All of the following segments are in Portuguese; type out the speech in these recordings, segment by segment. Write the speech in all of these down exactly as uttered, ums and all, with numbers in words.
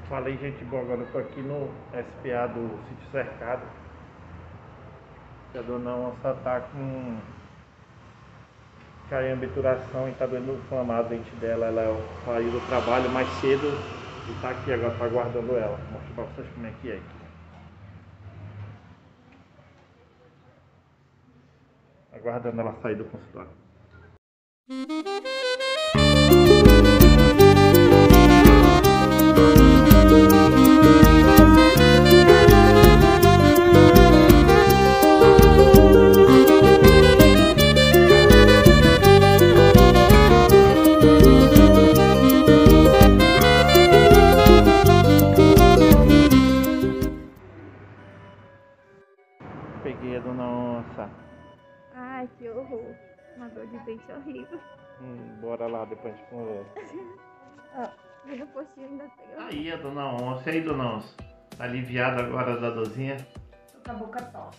Falei, gente boa, agora eu tô aqui no S P A do Sítio Cercado. A dona Onça tá com caiu em obturação e tá doendo inflamado o dente dela. Ela saiu do trabalho mais cedo e tá aqui agora, tá aguardando ela. Vou mostrar pra vocês como é que é aqui. Aguardando ela sair do consultório. Peguei a dona Onça. Ai, que horror. Uma dor de dente horrível. Hum, bora lá, depois a gente conversa. Ó, e no postinho ainda tem. Aí a dona Onça. E aí, dona Onça? Tá aliviada agora da dorzinha? Tô com a boca torta.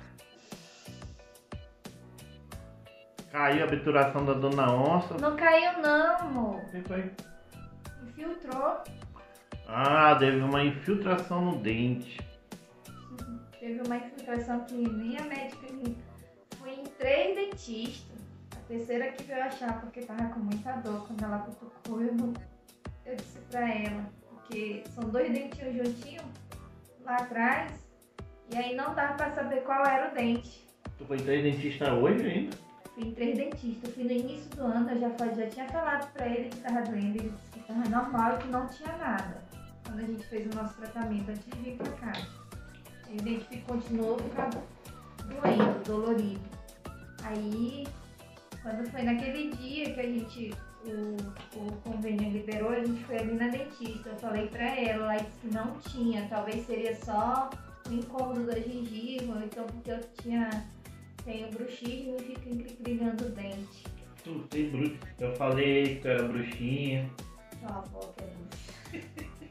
Caiu a obturação da dona Onça. Não caiu não, amor. O que foi? Infiltrou. Ah, teve uma infiltração no dente. Teve uma infiltração que nem a médica me... Fui em três dentistas. A terceira que veio achar porque tava com muita dor. Quando ela cutucou, eu, eu disse pra ela. Porque são dois dentinhos juntinhos lá atrás. E aí não dava pra saber qual era o dente. Tu foi três dentistas hoje ainda? Fui em três dentistas. Eu fui no início do ano, eu já, falei, já tinha falado pra ele que tava doendo. Ele disse que tava normal e que não tinha nada. Quando a gente fez o nosso tratamento antes de vir pra cá. O dente continuou ficando doendo, dolorido. Aí, quando foi naquele dia que a gente, o, o convênio liberou, a gente foi ali na dentista. Eu falei pra ela, ela disse que não tinha. Talvez seria só o incômodo da gengiva, ou então porque eu tinha, tenho bruxismo e fica inclinando o dente. Tu tem bruxo. Eu falei que tu era bruxinha. Sua avó que é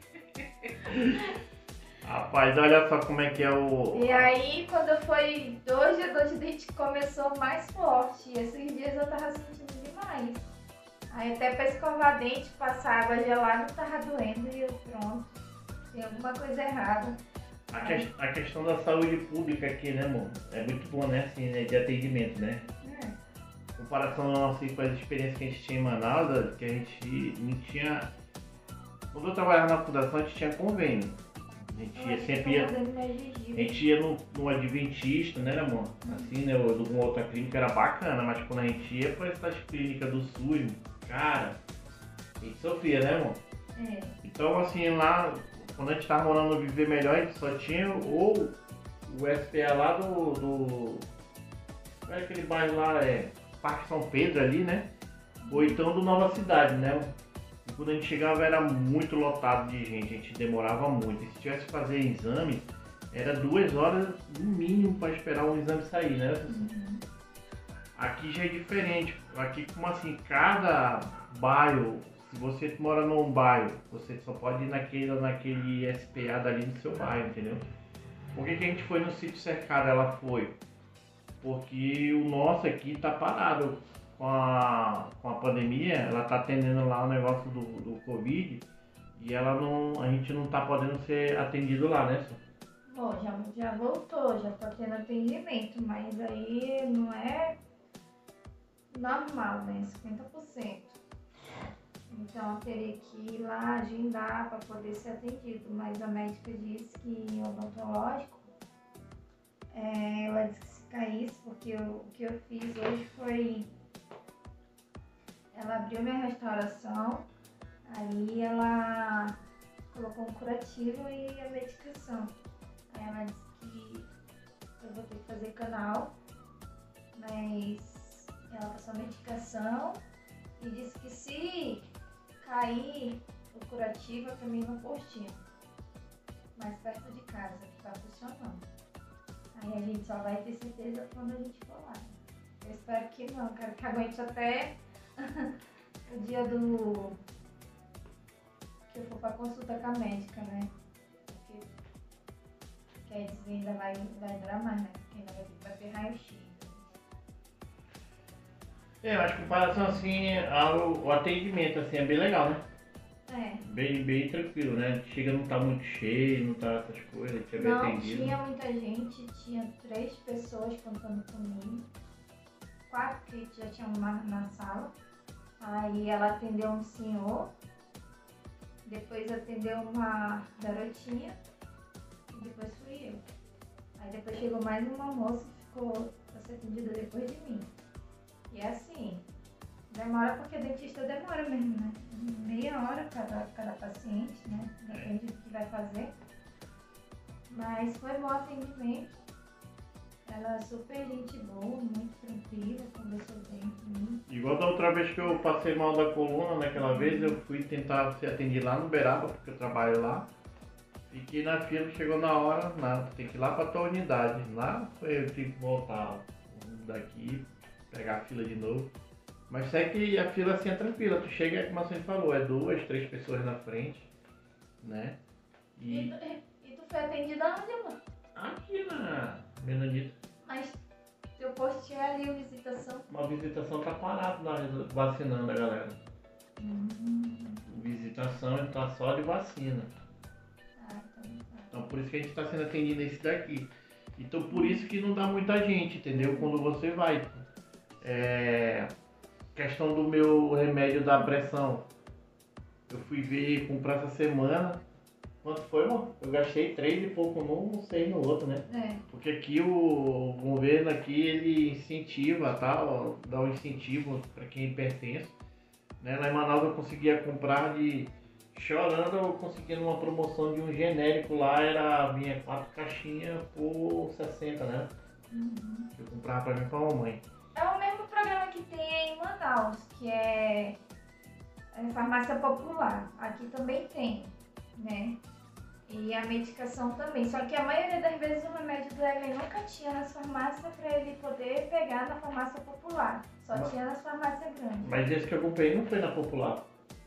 bruxa. Rapaz, olha só como é que é o... E aí, quando foi dois dias, dor de dente começou mais forte. E esses dias eu tava sentindo demais. Aí até pra escovar dente, passar água gelada, tava doendo e eu, pronto. Tem alguma coisa errada. A, que... a questão da saúde pública aqui, né, amor? É muito bom, né, assim, né, de atendimento, né? É. Em comparação assim, com as experiências que a gente tinha em Manaus, que a gente não tinha... Quando eu trabalhava na fundação, a gente tinha convênio. A gente ia sempre ia, a gente ia no, no adventista, né, amor? Assim, né, ou alguma outra clínica era bacana, mas quando a gente ia para essas clínicas do SUS, cara, a gente sofria, né, amor? É. Então, assim, lá, quando a gente tava morando no Viver Melhor, a gente só tinha ou o S P A lá do, do... Qual é aquele bairro lá, é Parque São Pedro ali, né? Ou então do Nova Cidade, né? E quando a gente chegava era muito lotado de gente, a gente demorava muito. E se tivesse que fazer exame, era duas horas no mínimo para esperar um exame sair, né? Uhum. Aqui já é diferente. Aqui, como assim, cada bairro, se você mora num bairro, você só pode ir naquele, naquele S P A dali do seu bairro, entendeu? Por que que a gente foi no Sítio Cercado? Ela foi porque o nosso aqui tá parado. Com a, com a pandemia, ela tá atendendo lá o negócio do, do Covid e ela não, a gente não tá podendo ser atendido lá, né, senhor? Bom, já, já voltou, já tá tendo atendimento, mas aí não é normal, né? cinquenta por cento. Então eu teria que ir lá agendar para poder ser atendido, mas a médica disse que em odontológico, é, ela disse que se caísse, porque eu, o que eu fiz hoje foi... Ela abriu minha restauração, aí ela colocou um curativo e a medicação. Aí ela disse que eu vou ter que fazer canal, mas ela passou a medicação e disse que se cair o curativo é pra mim no postinho, mais perto de casa, que tá funcionando. Aí a gente só vai ter certeza quando a gente for lá. Eu espero que não, quero que aguente até... o dia do que eu for pra consulta com a médica, né? Porque, porque aí diz que ainda vai, vai durar mais, né? Porque ainda vai ter que bater raio-x. É, eu acho que em comparação assim ao, ao atendimento assim é bem legal, né? É, Bem, bem tranquilo, né? Chega, não tá muito cheio, não tá essas coisas, tinha bem Não atendido. tinha muita gente, tinha três pessoas contando comigo. Quatro que já tinham na, na sala. Aí ela atendeu um senhor, depois atendeu uma garotinha e depois fui eu. Aí depois chegou mais uma moça que ficou pra ser atendida depois de mim. E é assim, demora porque dentista demora mesmo, né? Meia hora cada, cada paciente, né? Depende do que vai fazer. Mas foi bom atendimento. Ela é super gente boa, muito tranquila, conversou bem comigo. Igual da outra vez que eu passei mal da coluna, naquela vez eu fui tentar ser atendido lá no Beraba, porque eu trabalho lá. Fiquei na fila, chegou na hora, nada, tem que ir lá pra tua unidade. Lá eu tive que voltar daqui, pegar a fila de novo. Mas sei que a fila assim é tranquila, tu chega, como a senhora falou, é duas, três pessoas na frente, né? E, E tu, e tu foi atendida onde, mano? aqui na Benedita, Mas teu post é ali, a visitação. uma visitação tá parado lá vacinando a galera. Hum, Visitação tá só de vacina. tá, então tá. Então por isso que a gente está sendo atendido nesse daqui. Então por isso que não dá muita gente, entendeu? Quando você vai. É... Questão do meu remédio da pressão. Eu fui ver comprar essa semana. Quanto foi, mano? Eu gastei três e pouco num, seis no outro, né? É. Porque aqui o governo aqui ele incentiva, tá? Ó, dá um incentivo para quem pertence. Né? Lá em Manaus eu conseguia comprar de chorando, eu conseguia numa promoção de um genérico lá, era vinha quatro caixinhas por sessenta, né? Uhum. Eu comprava pra mim e pra mamãe. É o mesmo programa que tem em Manaus, que é, é farmácia popular. Aqui também tem, né? E a medicação também. Só que a maioria das vezes o remédio do Evelyn nunca tinha nas farmácias para ele poder pegar na farmácia popular. Só Mas- tinha nas farmácias grandes. Mas esse que eu comprei não foi na popular.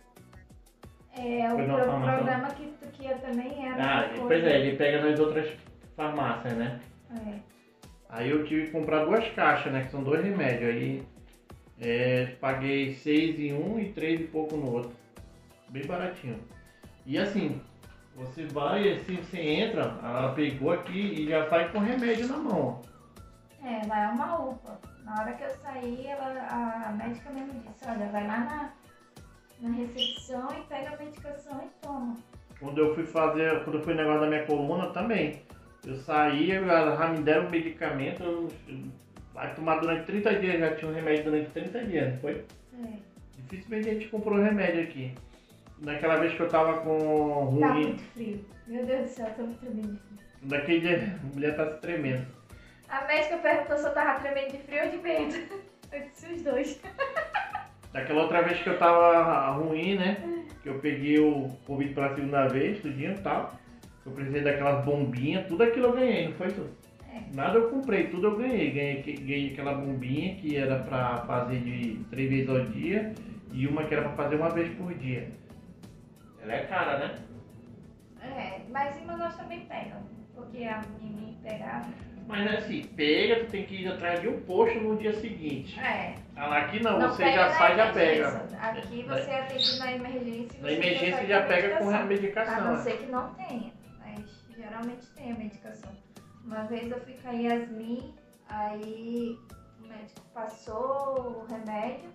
É, o Foi na pro- farmácia? programa que tu queria também era. Ah, uma pois coisa- é, ele pega nas outras farmácias, né? É. Aí eu tive que comprar duas caixas, né? Que são dois remédios. Aí é, paguei seis em um e três e pouco no outro. Bem baratinho. E assim, você vai, assim, você entra, ela pegou aqui e já sai com remédio na mão. É, lá é uma UPA. Na hora que eu saí, ela, a médica mesmo disse, olha, vai lá na, na recepção e pega a medicação e toma. Quando eu fui fazer, quando eu fui negócio da minha coluna também. Eu saí, ela já me deram o medicamento, eu, eu, vai tomar durante trinta dias, já tinha um remédio durante trinta dias, não foi? É. Dificilmente a gente comprou remédio aqui. Naquela vez que eu tava com Tá ruim, muito frio. Meu Deus do céu, eu tô muito tremendo de frio. daquele dia a mulher tá se tremendo. A médica perguntou se eu tava tremendo de frio ou de medo. Eu disse os dois. Daquela outra vez que eu tava ruim, né? Que eu peguei o Covid pela segunda vez, tudinho e tal. Eu precisei daquelas bombinhas, tudo aquilo eu ganhei, não foi tudo? É. Nada eu comprei, tudo eu ganhei. Ganhei, ganhei aquela bombinha que era pra fazer de três vezes ao dia e uma que era pra fazer uma vez por dia. Ela é cara, né? É, mas em Manaus também pegam. Porque a menina pegava. Mas assim, pega, tu tem que ir atrás de um posto no dia seguinte. É. Ah, aqui não, Não você pega já na sai e já pega. emergência. Aqui você é atendido na emergência. e Na você emergência sai já a pega com a medicação. medicação. A não né? ser que não tenha, mas geralmente tem a medicação. Uma vez eu fui com a Yasmin, aí o médico passou o remédio,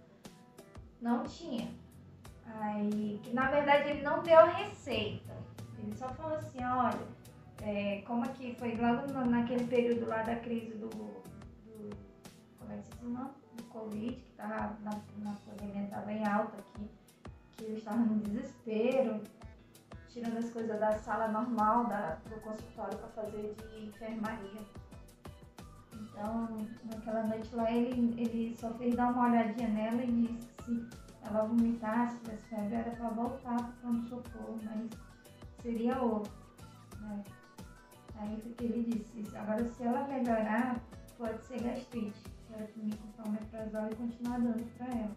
não tinha. Aí, que na verdade ele não deu a receita, ele só falou assim, olha, é, como aqui foi logo no- naquele período lá da crise do, do como é que se chama? Do Covid, que tava, na, na pandemia estava em alta aqui, que eles estavam no desespero, tirando as coisas da sala normal, da, do consultório para fazer de enfermaria. Então, naquela noite lá, ele, ele só fez dar uma olhadinha nela e disse que se ela vomitasse, se tivesse febre, era para voltar para o pronto-socorro, mas seria outro, né? Aí foi que ele disse, agora se ela melhorar, pode ser gastrite. Ela tem que comprar um omeprazol e continuar dando para ela.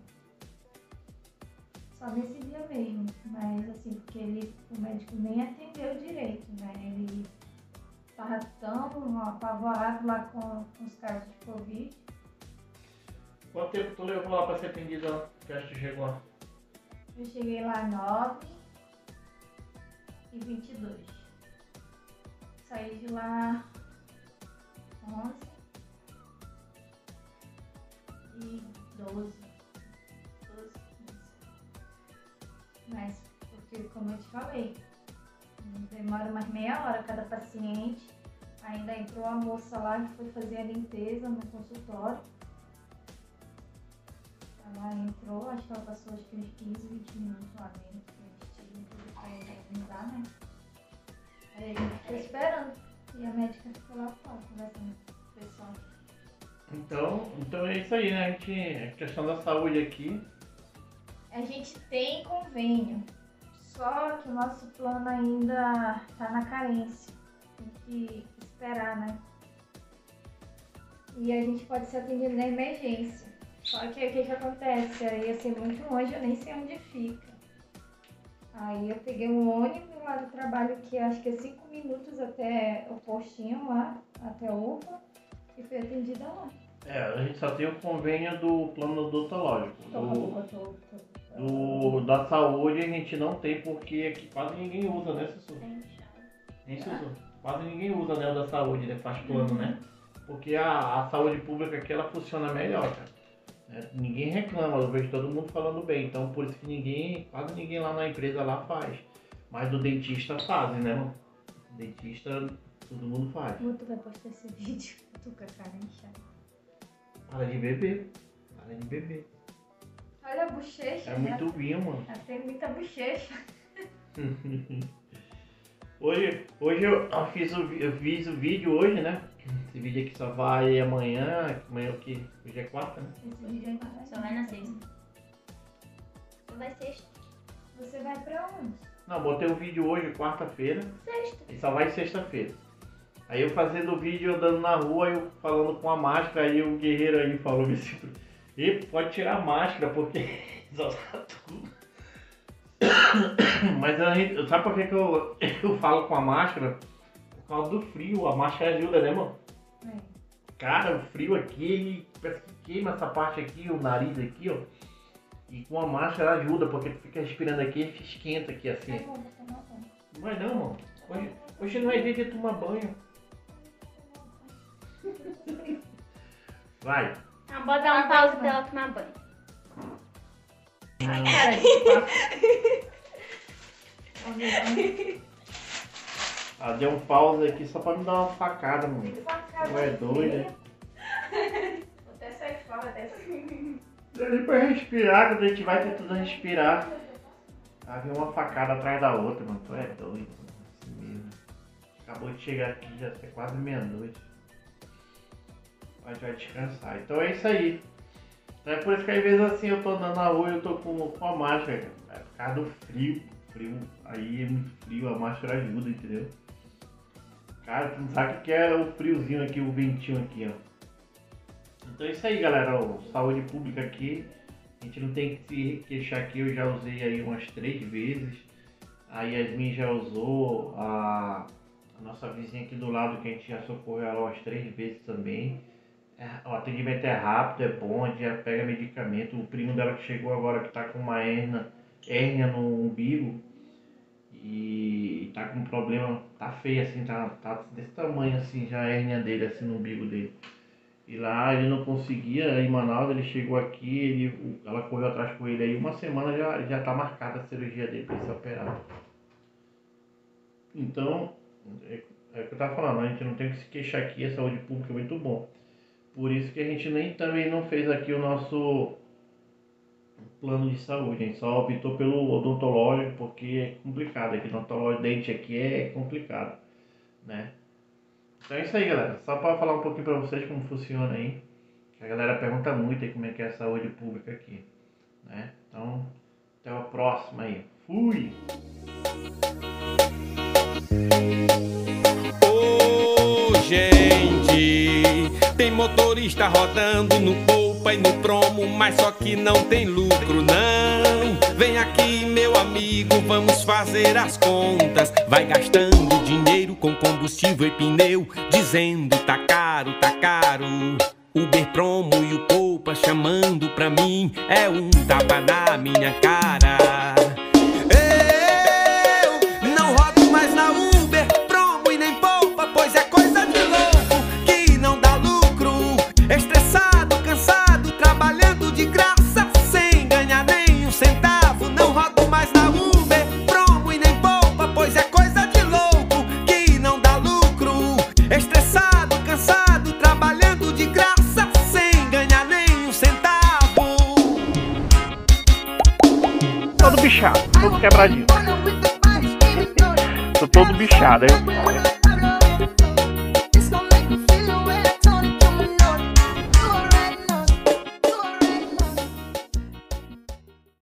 Só nesse dia mesmo, mas assim, porque ele, o médico nem atendeu direito, né? Ele tava tão apavorado lá com, com os casos de Covid. Quanto tempo tu levou lá pra ser atendida lá? Que acho que chegou lá? Eu cheguei lá nove, e vinte e dois. Saí de lá onze e doze. doze, quinze. Mas, porque como eu te falei, demora umas meia hora cada paciente. Ainda entrou a moça lá que foi fazer a limpeza no consultório. Ela entrou, acho que ela passou acho que uns quinze, vinte minutos lá dentro, que eles tinham tudo pra organizar, né? Aí a gente ficou esperando. E a médica ficou lá fora, conversando com o pessoal. Então, então é isso aí, né? A gente, a questão da saúde aqui. A gente tem convênio, só que o nosso plano ainda tá na carência. Tem que esperar, né? E a gente pode ser atendido na emergência. Só que aí o que, que acontece? Aí ia ser muito longe, eu nem sei onde fica. Aí eu peguei um ônibus lá do trabalho, que acho que é cinco minutos até o postinho lá, até o U P A, e fui atendida lá. É, a gente só tem o convênio do plano odontológico. Tô, Do, tô, tô, tô. do, da saúde a gente não tem, porque aqui quase ninguém usa, né, Sussu? Nem Sussu. Quase ninguém usa, né, o da saúde, né? Faz plano, né? Porque a, a saúde pública aqui, ela funciona melhor, cara. É, ninguém reclama, eu vejo todo mundo falando bem. Então, por isso que ninguém, quase ninguém lá na empresa lá faz. Mas do dentista fazem, né, mano? Dentista, todo mundo faz. Como tu vai postar esse vídeo? Tu com a cara inchada. Para de beber. Para de beber. Olha a bochecha. É muito vinho, mano. Ela tem muita bochecha. Hoje, hoje eu fiz, o, eu fiz o vídeo hoje, né? Esse vídeo aqui só vai amanhã. Amanhã é o que? Hoje é quarta, né? Esse vídeo é Só vai na sexta. Só vai sexta. Você vai pra onde? Não, botei o vídeo hoje, quarta-feira. Sexta. E só vai sexta-feira. Aí eu fazendo o vídeo andando na rua, eu falando com a máscara, aí o guerreiro aí falou assim, e pode tirar a máscara, porque exalta tudo. Mas a gente, sabe por que, que eu, eu falo com a máscara? Por causa do frio, a máscara ajuda, né, mano? É. Cara, o frio aqui, ele parece que queima essa parte aqui, o nariz aqui, ó. E com a máscara ajuda, porque tu fica respirando aqui e esquenta aqui assim. É bom pra tomar banho. Não vai não, mano. Hoje, hoje não é dia de tomar banho. Vai. Ah, bota dar um pause pra ela tomar banho. Cara, de papo. Ah, deu um pause aqui só pra me dar uma facada, mano. Tu é doida. Vou até sair fora dessa. Ali pra respirar, quando a gente vai tentando respirar. Ah, vem uma facada atrás da outra, mano. Tu é doido, mano. Assim mesmo. Acabou de chegar aqui, já é quase meia-noite. A gente vai descansar. Então é isso aí. Então é por isso que às vezes assim eu tô andando na rua e eu tô com, com a máscara. É por causa do frio. Frio. Aí é muito frio, a máscara ajuda, entendeu? Cara, tu não sabe o que é o friozinho aqui, o ventinho aqui, ó. Então é isso aí, galera. Ó, saúde pública aqui. A gente não tem que se queixar aqui. Eu já usei aí umas três vezes. A Yasmin já usou. A, a nossa vizinha aqui do lado, que a gente já socorreu ela umas três vezes também. É, o atendimento é rápido, é bom. A gente já pega medicamento. O primo dela que chegou agora, que tá com uma hérnia, hérnia no umbigo. E tá com um problema. Tá feio assim, tá, tá desse tamanho assim já a hérnia dele, assim no umbigo dele. E lá ele não conseguia, em Manaus, ele chegou aqui, ele, ela correu atrás com ele aí, uma semana já, já tá marcada a cirurgia dele para ser operado. Então, é, é o que eu tava falando, a gente não tem que se queixar aqui, a saúde pública é muito bom. Por isso que a gente nem também não fez aqui o nosso plano de saúde, a gente só optou pelo odontológico, porque é complicado, aqui no odontológico, dente aqui é complicado, né? Então é isso aí, galera. Só para falar um pouquinho para vocês como funciona aí. A galera pergunta muito aí como é que é a saúde pública aqui, né? Então, até a próxima aí. Fui! Ô, gente, tem motorista rodando no Poupa e no Promo, mas só que não tem lucro, não. Vem aqui, meu amigo, vamos fazer as contas. Vai gastando dinheiro com combustível e pneu, dizendo tá caro, tá caro. Uber, Promo e o Poupa chamando pra mim, é um tapa na minha cara. Eu não rodo cansado, trabalhando de graça, sem ganhar nem um centavo. Todo bichado, todo quebradinho. Tô todo bichado, hein?